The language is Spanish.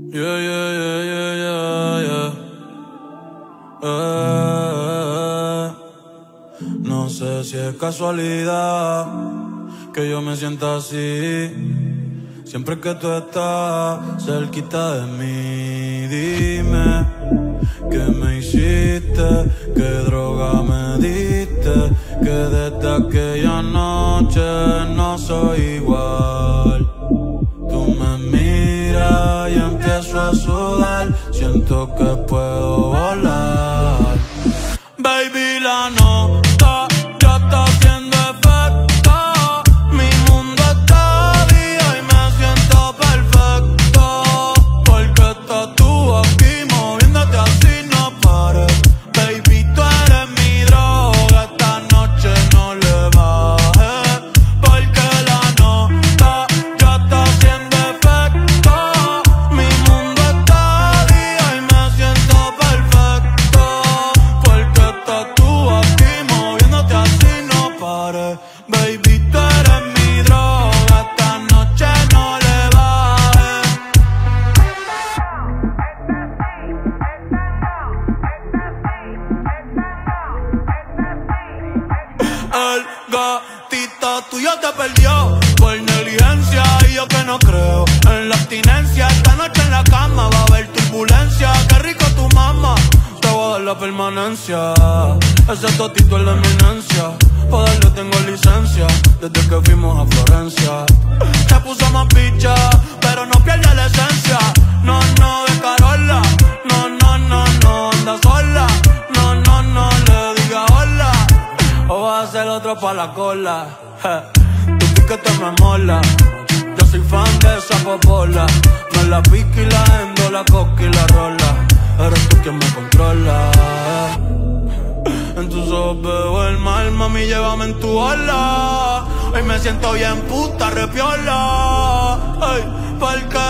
Yeah, yeah, yeah, yeah, yeah, yeah. No sé si es casualidad que yo me sienta así siempre que tú estás cerquita de mí. Dime qué me hiciste, qué droga me diste, que desde aquella noche no soy igual. Tú me miras y empiezo a sudar, siento que puedo volar. Baby, la nota ya está haciendo efecto. Mi mundo está día y me siento perfecto, porque estás tú aquí moviéndote así, no pares. Baby, tú eres mi droga, esta noche no le bajes, porque la nota ya está haciendo efecto. Mi mundo está día y me siento perfecto, porque estás tú aquí moviéndote así, no pares. Baby, tú eres mi droga, esta noche no le bajes. El gatito tuyo te perdió por negligencia, y yo que no creo en la abstinencia. Esta noche en la cama va a haber turbulencia. Qué rico tu mamá, te voy a dar la permanencia. Ese totito es la eminencia, pa' darle tengo licencia desde que fuimos a Florencia. Se puso más picha, pero no pierde la esencia. No, no, de Carola, no, no, no, no, anda sola. No, no, no, le diga hola, o vas a ser otro pa' la cola. Tu piquete me mola, yo soy fan de esa popola. Me la pica y la endo, la coca y la rola. Eres tú quien me controla. En tus ojos veo el mal, mami, llévame en tu ola. Hoy me siento bien puta, repiola. Ay, porque